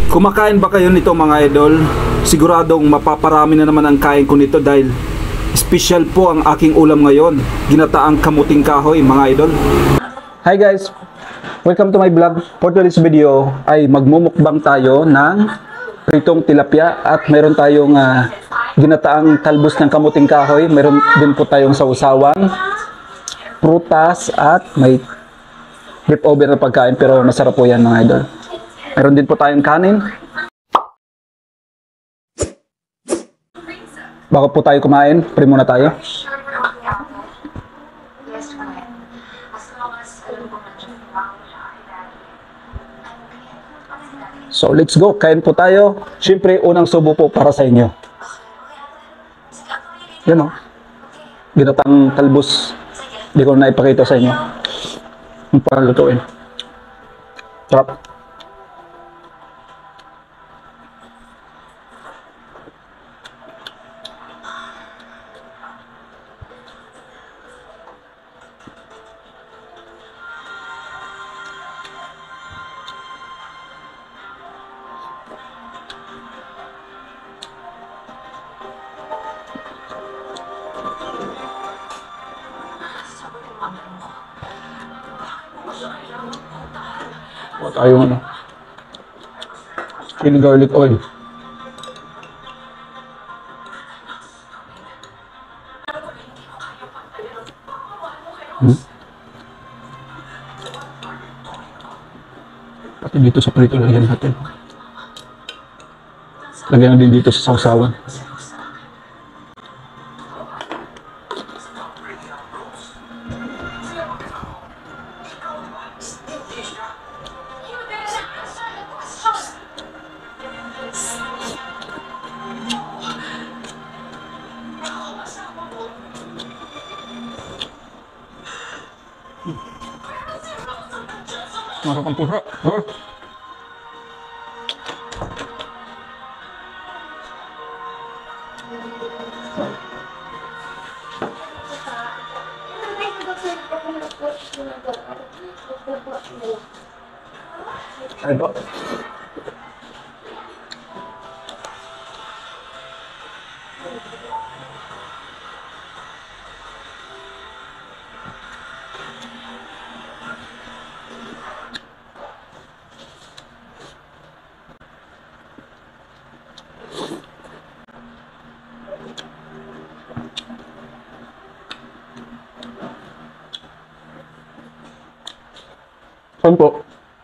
Kumakain ba kayo nito mga idol? Siguradong mapaparami na naman ang kain ko nito dahil special po ang aking ulam ngayon. Ginataang kamuting kahoy mga idol. Hi guys! Welcome to my vlog. For today's video ay magmumukbang tayo ng pritong tilapia at meron tayong ginataang talbos ng kamuting kahoy. Meron din po tayong sausawan, prutas at may leftover na pagkain pero masarap po yan mga idol. Meron din po tayong kanin. Bago po tayo kumain, pray muna tayo. So let's go, kain po tayo. Siyempre, unang subo po para sa inyo. Yan o. Ginatang talbos. Hindi ko na ipakita sa inyo. Ang panglutuin. Sarap. Huwag tayong chili garlic oil. Pati dito sa prito lagyan natin. Lagyan din dito sa sausawan. Masuk ang pusa. Ay ba? Saan po?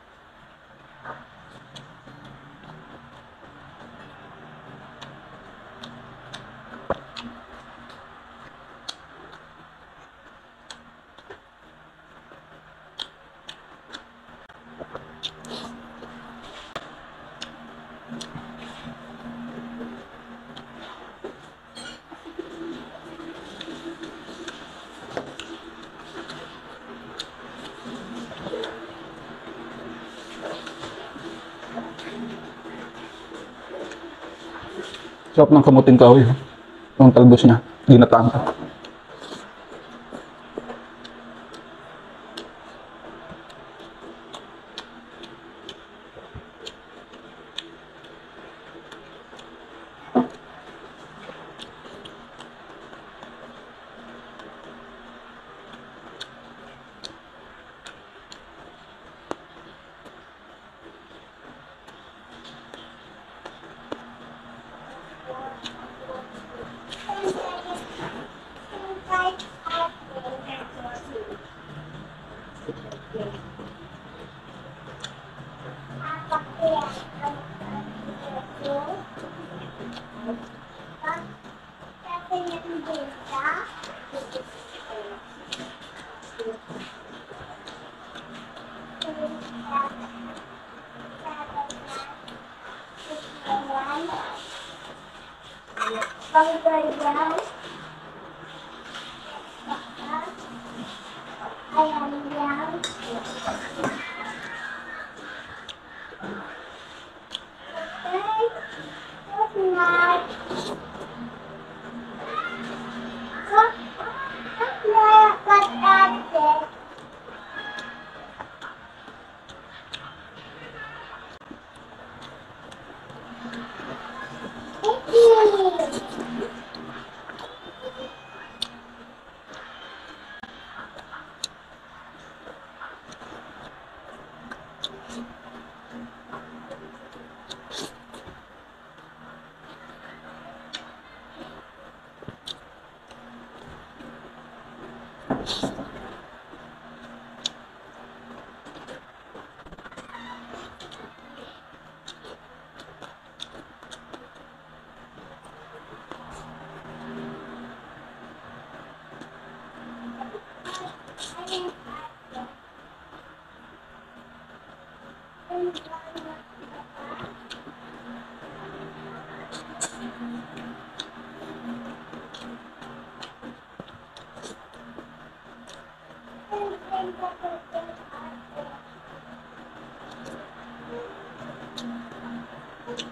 Sarap ng kamuting kahoy. Yung talbos niya. Ginataang ka.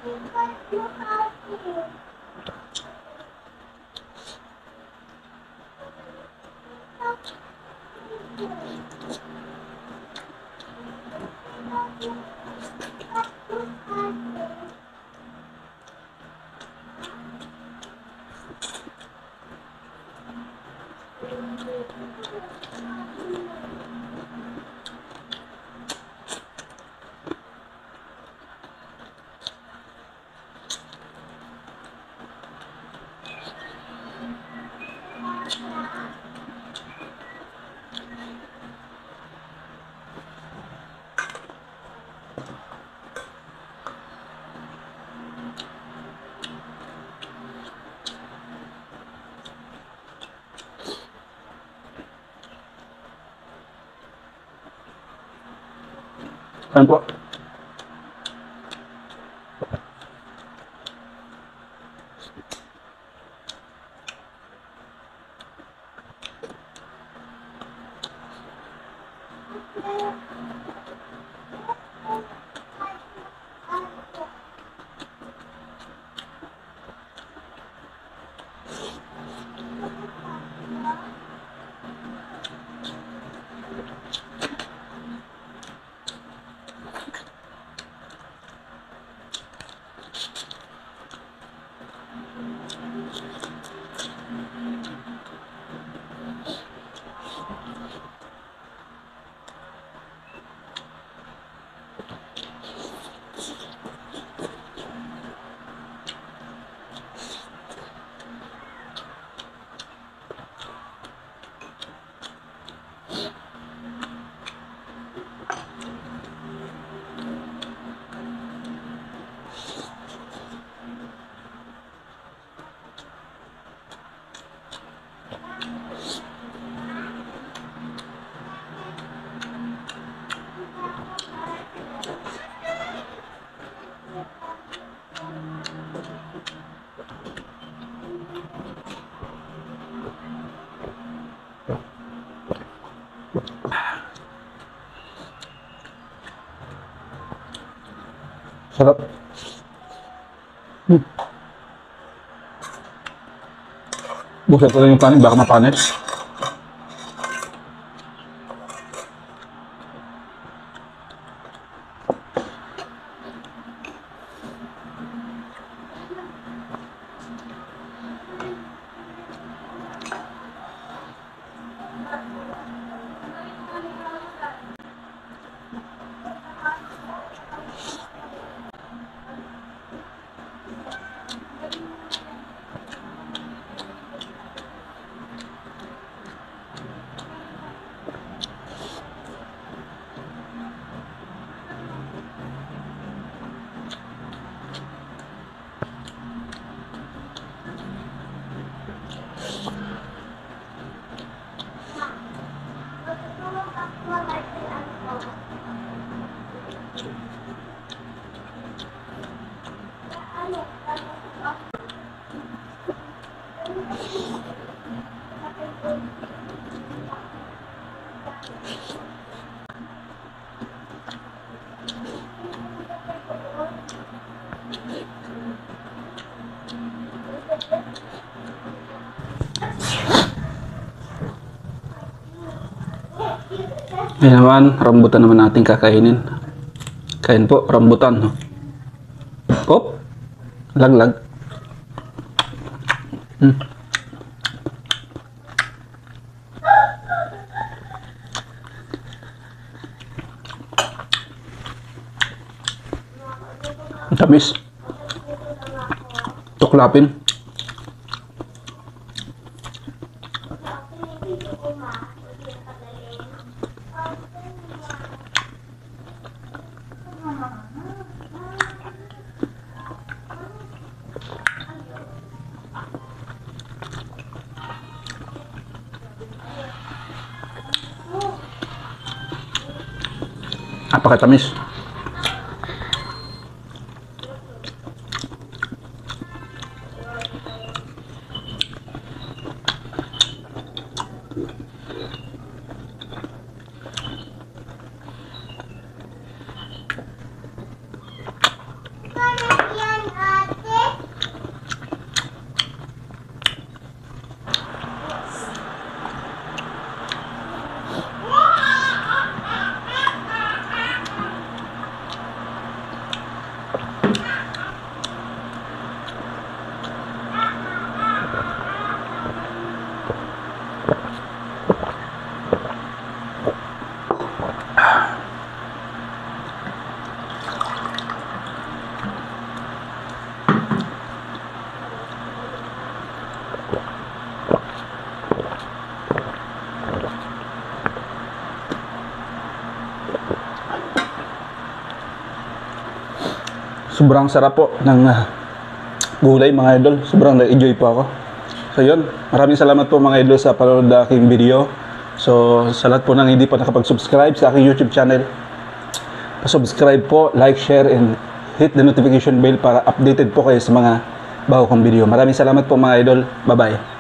Ayan po. Sarap. Buset ko lang yung kanin, baka mapanis. Ayan naman, rambutan naman natin kakainin. Kain po, rambutan. Hop, laglag. Tamis. Tuklapin. Napakatamis. Sobrang sarap po ng gulay mga idol. Sobrang na-enjoy po ako. So yun, maraming salamat po mga idol sa panonood ng aking video. So sa lahat po nang hindi pa nakapag-subscribe sa aking YouTube channel, pa-subscribe po, like, share, and hit the notification bell para updated po kayo sa mga bago kong video. Maraming salamat po mga idol. Bye-bye.